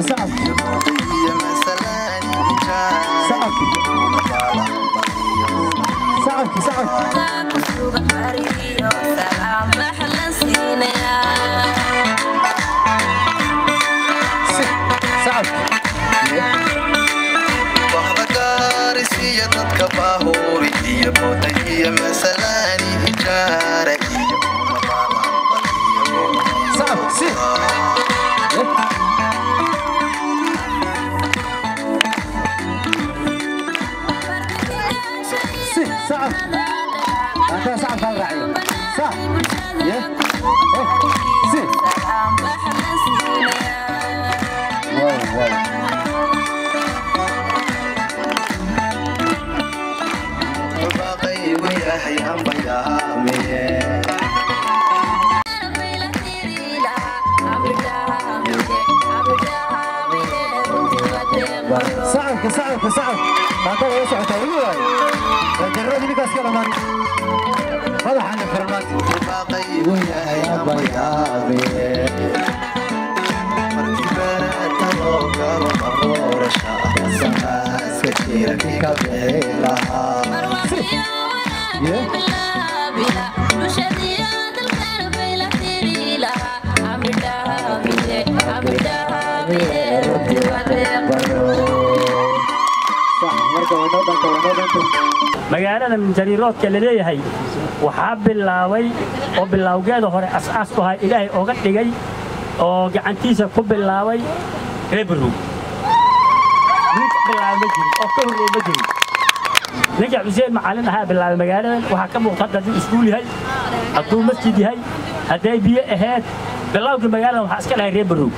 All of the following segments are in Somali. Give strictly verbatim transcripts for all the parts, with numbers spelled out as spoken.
magaalada jariiroodka la leeyahay waxa bilaaway oo bilawgeeda hore asaas ku hay ilaahay ooga dhigay oo gacantiisa ku bilaaway Hebrew ninka bilaaway jiray oo ka horeeyay jiray ninka Xuseen macallin ahaa bilaaway magaalada waxa ka muuqda dad iskuul yahay aduu masjid yahay haday biyo ahayd bilawga magaalada waxa iska lahayd Hebrew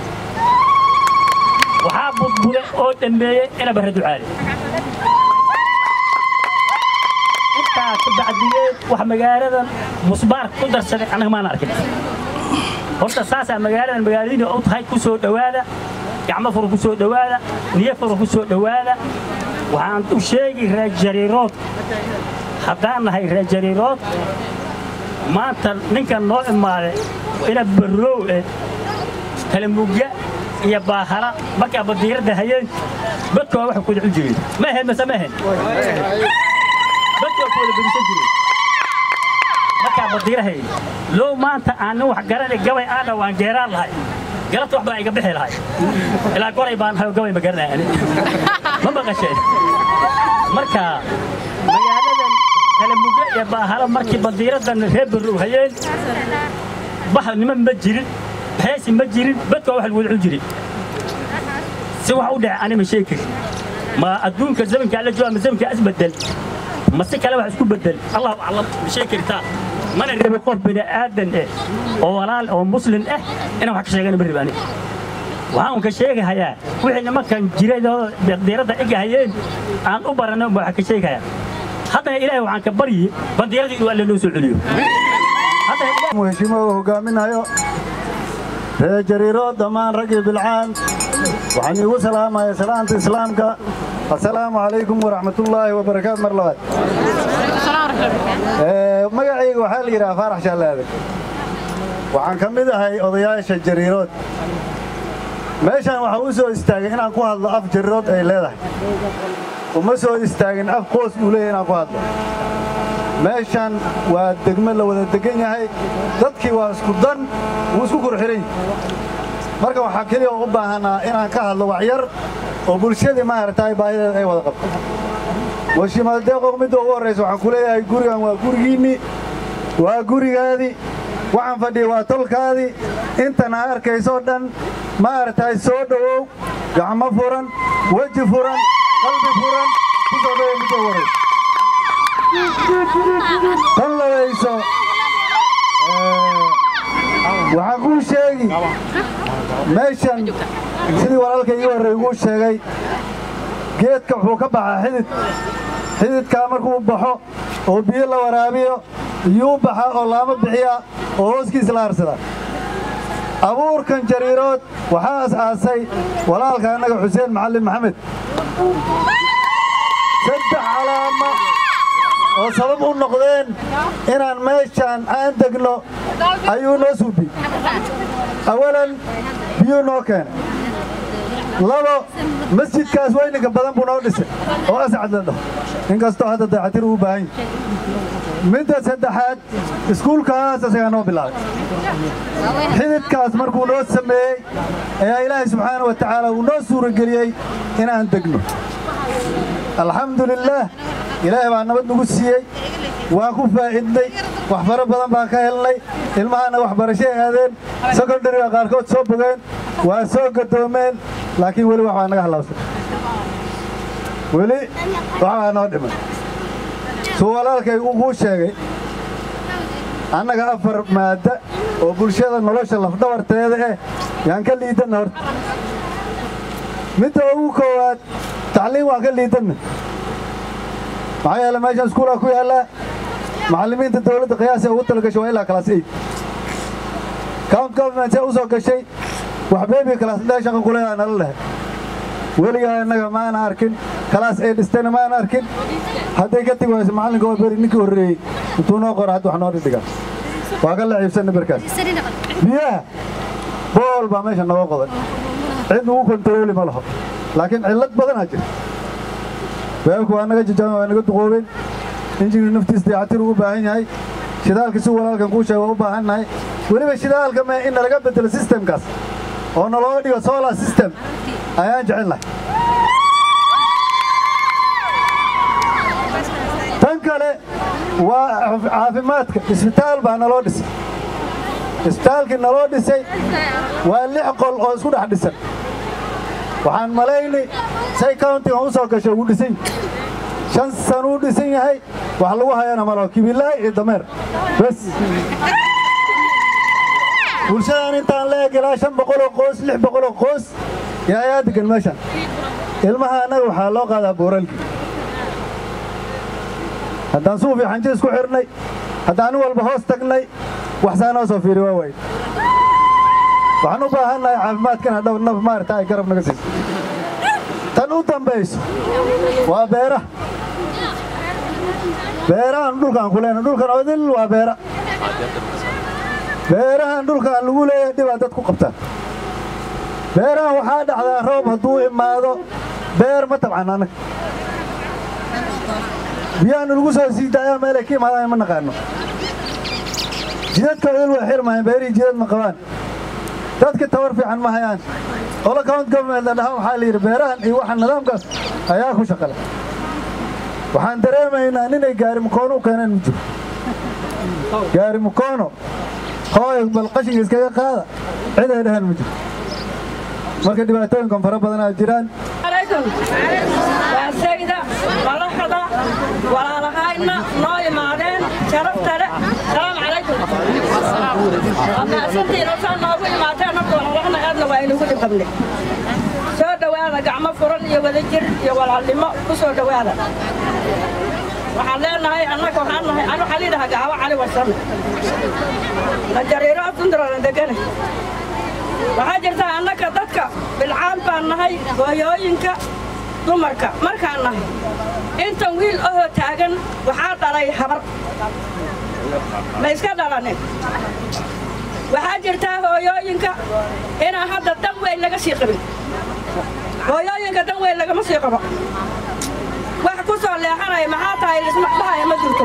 waxa budbule oo dambeeyay ina baradu caali بعدين واحد مجالدا مصباح قدر سنة أنا ما نعرف horta saasa magaalada magaaladiina oo tahay ku soo dhawaada gacmo fur ku soo dhawaada niyo fur ku soo dhawaada waxaan u sheegay raajariirood haddaan nahay raajariirood maanta ninkan noo imaaday ina barrow ee talamuga iyo baahala marka badiirada hayeen dadku wax ku dhicin jireen ma ahayn ma samayn dadku wada barisan jireen marka badiirahay loo maanta aan wax garanay gabay aada waan geeraan lahay galabta wax baa iga bixi lahay ilaa goray baan hayo gabay ma garanay ma baqashay marka magaaladan talamuga iyo baahala markii badiiradan reebru hayeen baxa niman ma jirin heesi ma jirin dadku wax lagu wada jiray si wax u dhac ani ma sheekay ma adduunka zamanka la jooga zamanka asbadal ma si kale wax isku bedel allah a'lam ma sheekirtaa mana reebo qof bini aadan eh oo walaal oo muslim eh inaan wax ka sheegano bari baani waxaan ka sheegayaa wixii nimankan jiray badiirada iga hayeen aan u barano wax ka sheegayaa hadda ilaahay waxaan ka baryi badiiradii inuu alla noo soo celiyo hadda ilaahay muhashimo hogaaminayo reejariiro dhamaan rag bilcaan waxaan igu salaamayaa salaanta islaamka assalaamu alaykum wa rahmatullaahi wa barakaatuh mar labaad ee magacayga waxa la yiraahdaa Faarax Shalaade waxaan ka mid ahay odayaasha jariirood meeshan waxa uu soo istaagay inaan ku hadlo af jariirood ay leedahay uma soo istaagin af qoys uu leeyahay inaan ku hadlo meeshan waa degmo la wada degan yahay dadkii waa isku dan uu isku qurxiray marka waxa kaliya u baahanaa inaan ka hadlo wax yar oo bulshada ma aragtay baahideeda ay wada qabto washimaal deeqo mid ugu horeyso waxaan ku leeyahay gurigan waa gurigiini waa gurigaadi waxaan fadhiyo waa tolkaadi intan arkayso dhan ma aragtay soo dhawow gacmo furan waji furan qalbi furan ku soo dhawow mid ugu horeyso tallayso waxaan ku sheegi meeshan sidii walaalkay igu horreeyay ugu sheegay geedka wuxuu ka baxaa xidid xididka markuu baxo oo biyo la waraabiyo iyuu baxa oo laama bixiya oo hooskiisa la arsada abuurkan jariirood waxaa asaasay walaalka annaga Xuseen Macallin Maxamed saddex calaama oo sabab u noqdeen inaan meeshan aan degno ayuu noo suubi awalan biyo noo keen labo masjidkaas weyninka badan buu noo dhisay oo ascad la dhaho inkastoo hadda dayactir uu baahan yahay midda saddexaad iskuulkaas asagaa noo bilaabay xididkaas markuu noo sameeyey ayaa ilaahay subxaana wa tacaala uu noo suurageliyey inaan degno alxamdulilaah ilaahay baa nabad nagu siiyey waan ku faa'iidnay wax fara badan baan ka helnay ilmahana waxbarashay aadeen secondary qaarkood soo bogeen waa soo gadoomeen laakiin weli wax baa naga halaabsan weli wax baa noo dhiman suu walaalkay uu sheegay annaga afar maadda oo bulshada nolosha lafdhabarteeda eh yaan ka liidanna horta midda ugu koowaad tacliim waan ka liidanna maxaa yeele meeshan iskuulaa ku yaallaa macallimiinta dawladda qiyaasi ugu talagashay waa ilaa class eight count government ee u soo gashay wax beebi class intaa shaqa ku leedahay nala lehe weligaa innaga maana arkin class eight dhistayna maana arkin hadday ka tegi wayso macallinka waa beri ninkii horreeyey intuu noo qora hadda wax noo dhidhigaa waa ka laciibsanna berkaas biyaha bool baa meesha nooga qodan cid ugu kontarooli ma laho laakiin cillad badanaa jirta beebku waa naga jajaaban waa naga duqoobeen injigii naftiis dayactir uu u baahan yahay shidaalka si walaalkan kuu sheega waa u baahan nahay weliba shidaalka mee in nalaga bedelo sistemkaas oo nalooga dhigo solar system ayaan jecel nahay tan kale waa caafimaadka isbitaal baa naloo dhisay isbitaalkii naloo dhisay waa lix qol oo isku dhex dhisan waxaan malaynay say countiga u soo gashay ugu dhisan shan san uu dhisan yahay wax lagu hayana malo kibilaay iyo dameer bas bulshadan intaan la eg ilaa shan boqol oo qoys lix boqol oo qoys yaa ayaa degan meeshan ilmaha annaga waxaa loo qaadaa booralkii haddaan suuf iyo xanji isku xirnay haddaan walba hoos tagnay waxsaa noo soo fiiri waa waay waxaan u baahannahay caafimaadkan hadhow naf maarata ay garab naga siiso tan u dambayso waa beeraha beerahan dhulkaan ku leenahay dhulkan odil waa beera beerahan dhulkaan lagu leeyahay dhibaa dad ku qabtaan beerahan waxaa dhacdaa roob hadduu imaado beer ma tabcan annaga biyaanu lagu soo sii daayaa meelay ka imaadaan ma naqaano jidadka odil way xirmayaan beerihii jidad ma qabaan dadka tabar fiican ma hayaan qolo count government la dhahan waxaa la yidhi beerahan iyo waxa nidaamkaas ayaa ku shaqale waxaan dareemaynaa ninay gaari mukoono u keeneen ma jiro gaari mukoono hooy bal qashinka iskaga qaada cid ay dhahaan ma jiro marka dhibaatooyinkan fara badanaa jiraan waa sayda madaxda walaalahayna noo imaadeen sharafta leh salaamu calaykum amaasantiina saa noogu imaateen marka walaalahna aadna waa inugu dhibqabne soo dhowaada gacmo furan iyo wadajir iyo walaalnimo ku soo dhowaada waxaan leenahay annaga waxaan nahay anu waxaa liidhahaa gacabo cali warsame la jariiro abdundarana degane waxaa jirtaa annaga dadka bilcaan baan nahay hooyooyinka dumarka markaan nahay intan wiil ahoo taagan waxaa dhalay habar ma iska dhalanin waxaa jirtaa hooyooyinka inaan hadda dan weyn laga sii qabin hooyooyinka dan weyn lagama sii qabo wax ku soo leexanaya maxaa tahay lismaqbahaya ma jirto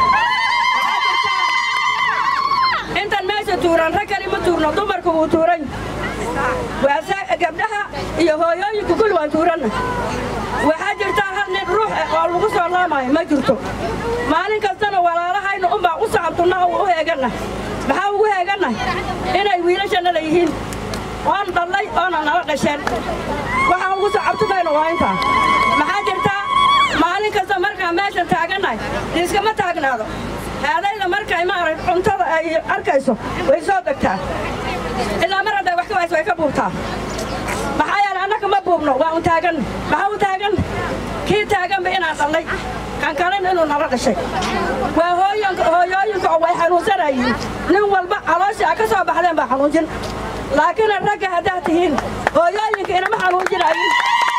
intan meesha tuuran rag kali ma tuurno dumarku wuu tuuran waa gabdhaha iyo hooyooyinku kul waan tuuranna waxaa jirtaa hal nin ruux oo lagu soo laamayo ma jirto maalin kastana walaalahaynu unbaa u sacabtunnaha u heegannahay maxaa ugu heegannahay inay wiilashanna la yihiin oon dhallay oona nala dhasheen waxaan ugu sacabtunayna waa intaa maxaa jirtaa maalin kasta markaan meeshan taagannahay iskama taagnaado haadayda markay maarag cuntada ay arkayso way soo degtaa ilaa mar hadday wax ka wayso way ka buubtaa maxaa yeele annaka ma buubno waa un taagan maxaa u taagan kii taaganba inaan dhallay kan kalena inuu nala dhashay waa hooyooyinka oo way xanuunsanayiin nin walba calooshii a ka soo baxdeen baa xanuunjin laakiin ragga haddaad tihiin hooyooyinka inama xanuunjinayin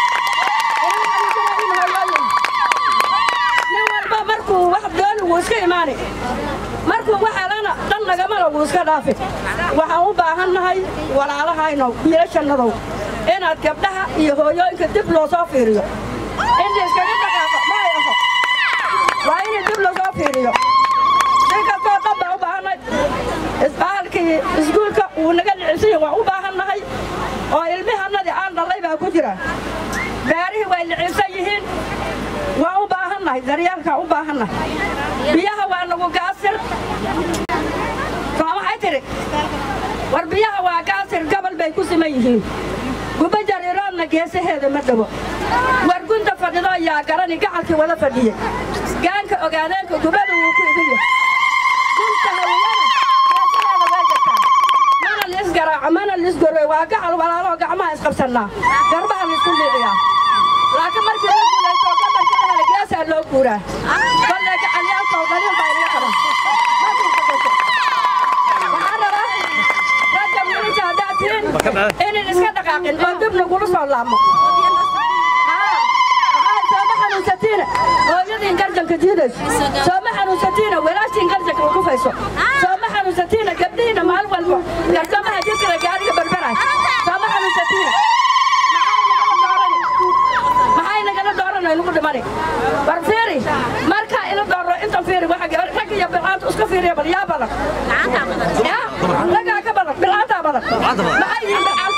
nin walba markuu wax dooni wuu iska imaani markuu wax helana dhan nagamana wuu iska dhaafi waxaan u baahan nahay walaalahayno wiilashannadow inaad gabdhaha iyo hooyooyinka dib loo soo fiiriyo in la iskaga dhaqaaqo ma ay aho waa in dib loo soo fiiriyo inkastoo dhan baan u baahanay isbaalkii iskuulka uu naga dhicisiyo waan u baahannahay oo ilmihanadii aan dhalay baa ku jira beerihii way dhicisan yihiin waan u baahannahay daryeelkaa u baahannahay biyaha waa nagu gaasir soo maxay tiri war biyaha waa gaasir gobol bay ku siman yihiin guba jariiroodna geesaheeda ma dhabo war gunta fadhido yaa garani gacalkii wada fadhiyey gaanka ogaadeenka gubada wuu ku idin yahay gunta hawiyana geesaheeda way jirtaa mana liisgaraaco mana liisgoroy waa gacal walaaloo gacmaha isqabsannaa garbaha laisku liiciyaa laakiin markii la guulaysto gabalka dhahla geesaa loo guuraa kolle gacalyaalkoo daliil baa inaga qaban إني نسكت دقائق قدام نقول صلى الله عليه سامح نوستينا وجد إنكارجن كتيرش سامح نوستينا ولاش إنكارجن كوفيسو سامح نوستينا قبلينا مع الوالد كرتما هجيك رجالي بربرة سامح نوستينا معاي نقدر دورنا نقول دماري برفيري ماركا إلى دور أنت فيري واحد ركي يا بلعات أسكو فيري يا بليا بلق يا رجع كبلق بلعات بلق معاي بلعات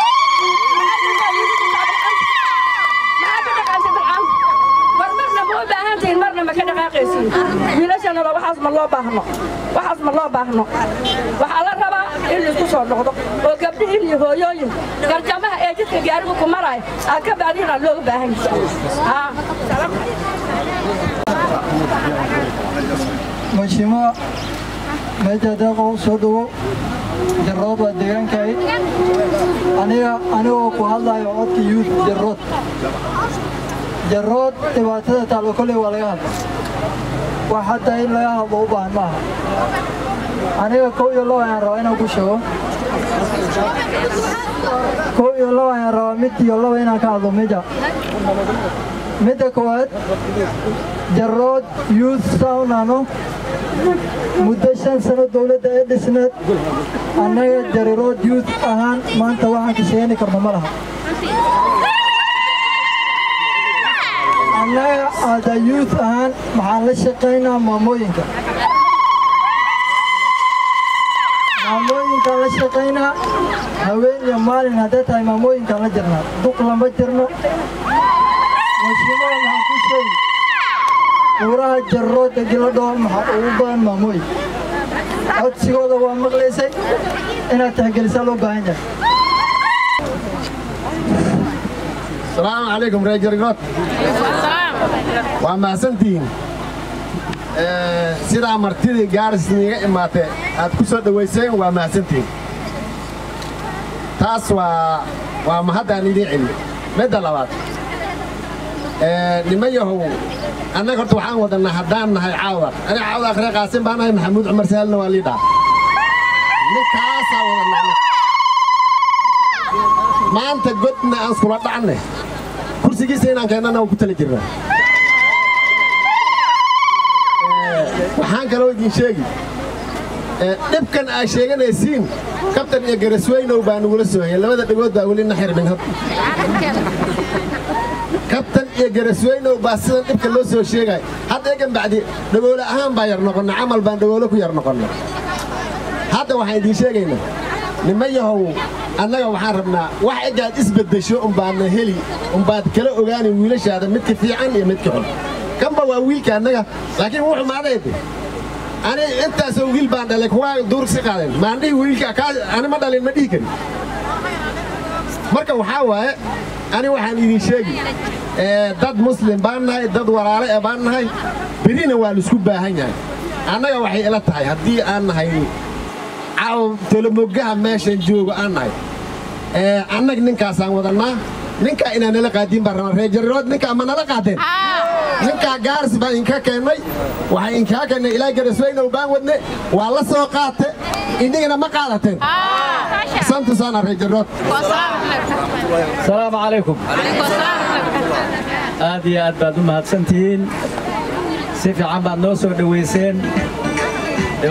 مرنا ما كنا قاقيسين ويلاشنا لو وحاسم الله باهنا وحاسم الله باهنا وحالا ربا اللي isku soo noqdo oo gabdhihiin iyo hooyooyin garjamaha ee jidka gaariga ku maray aad ka baadina loo baahan ha mashima meja daaqo soo dhawo jarrood waa deegaankay aniga anigoo ku hadlayo codka youth jarrood jarrood dhibaatada taalo kolley waa laga hadla wax hadda in laga hadlo u baahan maaha aniga kow iyo laba ayaan rabaa inaan ku sheego kow iyo laba ayaan rabaa mid iyo laba inaan ka hadlo meja midda koowaad jarrood youth saunano muddo shan sano dowladda ee dhisneed annaga jarirood youth ahaan maanta waxaan ka sheegani karno ma laha annaga aada youth ahaan maxaan la shaqaynaa maamooyinka maamooyinkaan la shaqaynaa haween iyo maalin hadday tahay maamooyinkaan la jirnaa duq lama jirno mashruuca maxaan ku sheegi uuraha jarroodda giladhoo maxaa ugu badan maamooyin codsigooda waa maqlaysay inaad tixgelisaa loo baahan yahay السلام عليكم رجال الرد وما سنتين سيدا مرتدي جارس نيجا إماتة أتكسر دويسين وما سنتين تاس و وما هذا ندي علم ماذا لوات لما يهو أنا كنت وحان ودنا هدان نهاي عاور أنا عاور آخر قاسم بنا محمود عمر سالنا واليدا نكاسة ودنا ما أنت قدنا أنصرت عنه كرسي سينا كأننا وكتل جرنا وحان كانوا يجين شيء نبكن أشياء نسين كابتن يجرسوين وبانقول سوين لما تقول ده أقول إن حير منهم كابتن يجرسوين وباسن نبكن لو سوي شيء حتى يجن بعد نقول أهم باير نقولنا عمل بندقولك وير نقولنا هذا واحد يجين شيء هنا لما يهو أنا waxaan rabnaa wax igaad isbedesho um baan heli um baad kala ogaani wiilashaada midka fiican iyo midka xun kamba waa wiilka anaga laakiin wuxuu maadeeyay ani intaas oo wiil baan dhalay kuwa duursi qaadeen ma andii wiilka ka ani ma dhalin ma dhiigan marka waxa waaye ani waxaan idin sheegi ee dad muslim baan nahay dad walaalo ee baan nahay birina waa la isku baahan yahay anaga waxay ila tahay hadii aan nahay عاو تلمجها ماشي نجوج أنا إيه أنا نكا سان ودنا نكا إن أنا لقادين برا رجال رود نكا ما نلقادين نكا جارس بإنكا كناي وإنكا كنا إلى جرسوين وبان ودنا والله سوقات إني أنا ما قالتين سنت سنة رجال رود السلام عليكم هذه أدباد أمهات سنتين سيف عماد نوسو دويسين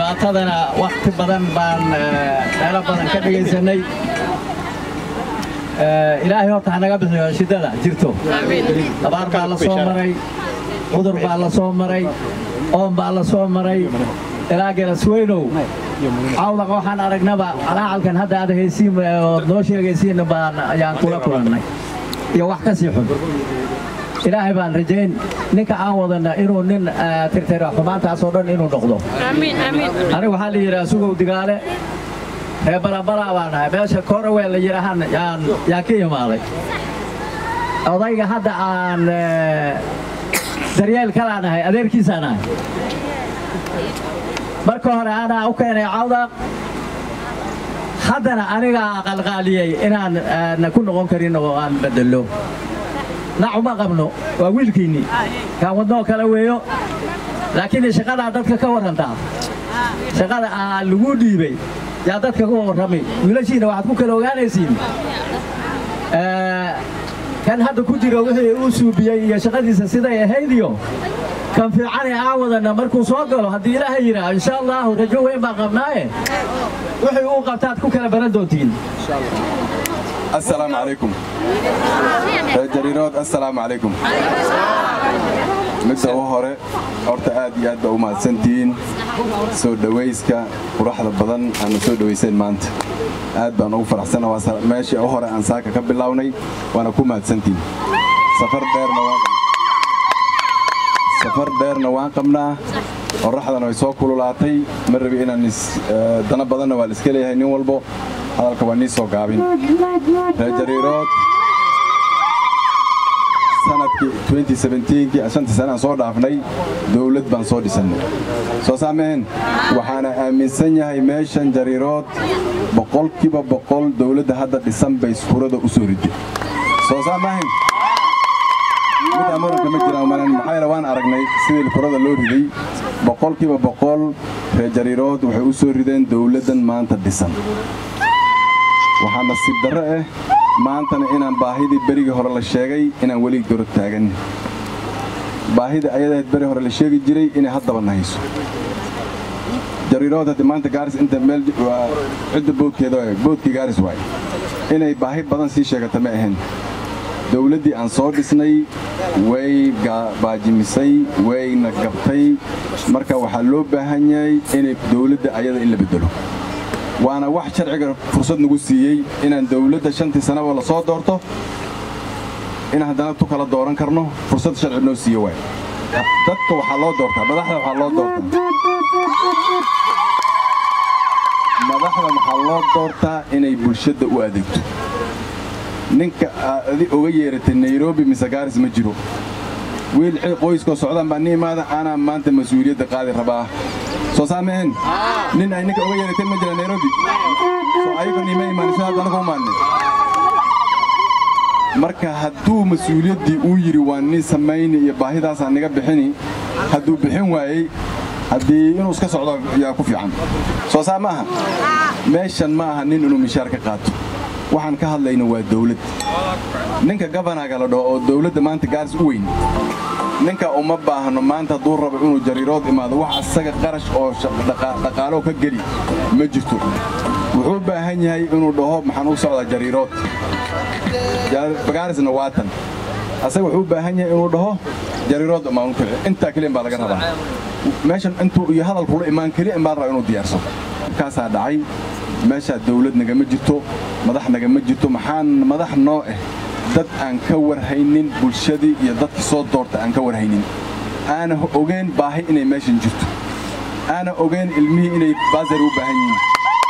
dhibaatadana waqti badan baan meelo badan ka dhageysanay ilaahay horta hanaga bixiyo shidada jirto abaar baa la soo maray cudur baa la soo maray oon baa la soo maray ilaa gelasweynow cawdaqa waxaan aragnaba calaacalkan hadda aad haysiin oo noo sheegaysiin baan ayaan kula kulannay iyo wax ka sii xun ilaahay baan rajayn ninka aan wadana inuu nin tirtira xumaantaas oo dhan inuu noqdo amiin amiin aniga waxaa la yidhaha sugow digaale ee balabala baan ahay meesha koraweel la yidhaahaan yaan yaan ka imaaday odayga hadda aan daryeel kalaan ahay adeerkiisaan ahay marka hore anaa u keenay cawdaq haddana anigaa qalqaaliyey inaan ku noqon karin oo aan bedelo nacuma qabno waa wiilkiinni kaan wadnoo kale weeyo laakiin shaqadaa dadka ka warrantaa shaqada aa lagu dhiibay yaa dadka ka warramay wiilashiina waxaad ku kala ogaanaysiin kan hadda ku jiro wixii uu suubiyey iyo shaqadiisa siday ahayd iyo kan fiicane aawadana markuu soo galo haddii ilaahay yidhaah insha allahu rajo weyn baan qabnaaye wixii uu qabtaad ku kala baran doontiin السلام عليكم جريرود السلام عليكم مدة وهرة أرتا آد ياد بأوما سنتين سو دويسكا وراحة بدن أنا سو دويسين مانت آد بأنو فرح سنة واسا ماشي وهرة أنساكا كبلاوني وأنا كوما سنتين سفر دير نواقم سفر دير نواقمنا الرحلة نويسو كلو لاتي مر بينا نس دانا بدن والسكيلي هاي نيو والبو هذا الكوانيس سو قابين جريرود سنة twenty seventeen كي عشان تسنة صور عفني دولة بنصور سنة سو سامين وحنا من سنة هاي ماشان جريرود بقول كيبا بقول دولة هذا ديسمبر سفورة أسوريدي سو سامين متى أمر كمجرا ومن المحايرة وان أرجني سيد الفرادة اللوري دي بقول كيبا بقول جريرود وحأسوريدين دولة ما أنت ديسمبر waxaan nasiib darro ah maantana inaan baahidii bariga hore la sheegay inaan weli dor taagan baahida ayada bari hore la sheegi jiray inay haddaba nahayso jariirooda maanta gaaris inta meel cid boodkeeda boodkii gaaris waay inay baahi badan sii sheegata ma ahayn dawladdii aan soo dhisnay way baajimisay way nagabtay marka waxaa loo baahan yahay inay dawladda ayada in la bedelo وانا واحد شرعي فرصة نقول سيء إن الدولة شنتي سنة ولا صاد دورته إن هذا توك على دوران كرنه فرصة شرعي نقول سيء واحد تدك وحلات دورته مدحنا وحلات دورته مدحنا وحلات دورته إن يبرشد وأديته نك هذه أغيرت النيروبي مسجارس مجرو ويل قويس كسعودان بني ماذا أنا ما أنت مسؤولية قاضي رباه سو سامين نين أينك أغير تم جل نيروبي سو أيكون نيمي ما نشاهد أنا كمان مركا هدو مسؤولية دي أويري واني سمين يباهي داس عنك بحني هدو بحن واي هدي إنه سكس عضو يا كوفي عم سو سامها ماشان معها نين إنه مشاركة قاتو وحن كهلا إنه الدولة نينك جبنا قالوا ده الدولة ما أنت جالس وين ninka uma baahno maanta duu rabo inuu jariirood imaado wax asaga qarash oo dhaqaalo ka gali ma jirto wuxuu baahan yahay inuu dhaho maxaan u socdaa jariirood bagaarisna waatan asaga wuxuu baahan yahay inuu dhaho jariirood ma uu kale inta kaliya baa laga rabaa meeshan intuu iyo hadalku la imaan kaliya in baa rabo inuu diyaarsado kaasa dhacay meesha dawlad naga ma jirto madax naga ma jirto maxaan madax noo ah dad aan ka warhaynin bulshadii iyo dadkii soo doorta aan ka warhaynin aana ogeyn baahi inay meeshan jirto aana ogeyn ilmihii inay baasar u baahan yihiin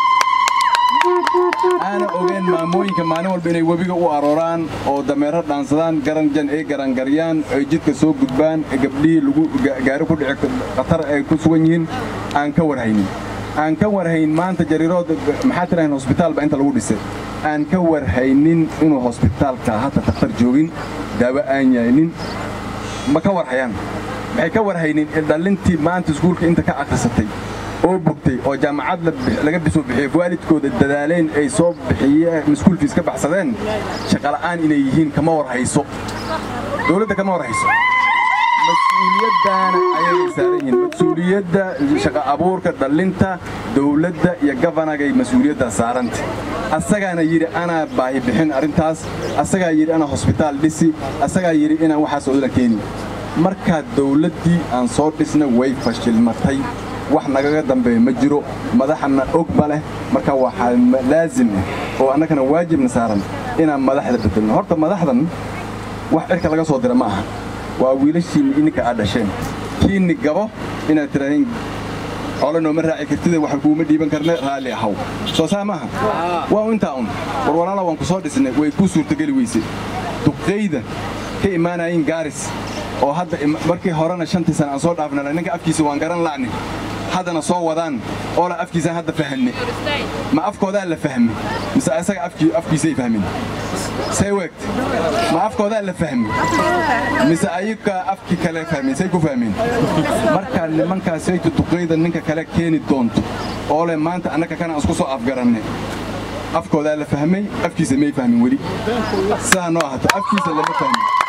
aana ogeyn maamooyinka maalin walba inay webiga u arooraan oo dameero dhaansadaan garanjan ay garangaryaan ay jidka soo gudbaan gabdhihii lagu gaari ku dhici khatar ay ku sugan yihiin aan ka warhaynin aan ka warhayn maanta jariirood maxaa tiraaheen hospitaalba inta lagu dhisay aan ka warhaynin inuu hospitaalka hadda dhakhtar joogin daawo aan yaalin ma ka warhayaan maxay ka warhaynin dhalintii maanta iskuulka inta ka akhrisatay oo bugtay oo jaamacad laga biso bixiyay waalidkooda dadaaleen ay soo bixiyeen iskuul fiis ka baxsadeen shaqo la'aan inay yihiin kama warhayso dawladda kama warhayso مسؤوليتنا أيها السارين مسؤوليتنا شقة أبورك دلنتا دولتنا يا جفنا جاي مسؤوليتها سارنت asagaana yidhi anaa baahi bixin arrintaas asagaa yidhi anaa hosbitaal dhisi asagaa yidhi inaan waxaas odla keeni markaa dawladdii aan soo dhisna way fashilmatay wax nagaga dambeeya ma jiro madaxna og ma leh marka waxaa laazim ah oo annagana waajibna saaran inaan madaxda bedelno horta madaxdan wax cirka laga soo dira ma aha waa wiilashiinni ininka aad dhasheen kiinni gabo inaad tiraaheen xoolo nooma raaci kartida wax kuuma dhiiban karna raalli ahaw soo saa maaha waa intaa un war walaala waan ku soo dhisnay way ku suurtageli weyse duqeyda ka imaanayin gaaris oo hadda markii horena shantii sano aan soo dhaafnay ninka afkiisa waan garan la'nay haddana soo wadaan oo la afkiisa hadda fahanne ma afkooda la fahmi mise asaga afkii afkiisa fahmin say waqt ma afkooda la fahmi mise ayuka afki kale fahmin say ku fahmin marka nimankaas ay duqeyda ninka kale keeni doonto oo le maanta annaka kana isku soo afgaranay afkooda la fahmay afkiisa may fahmin wali saano ahata afkiisa lama fahmin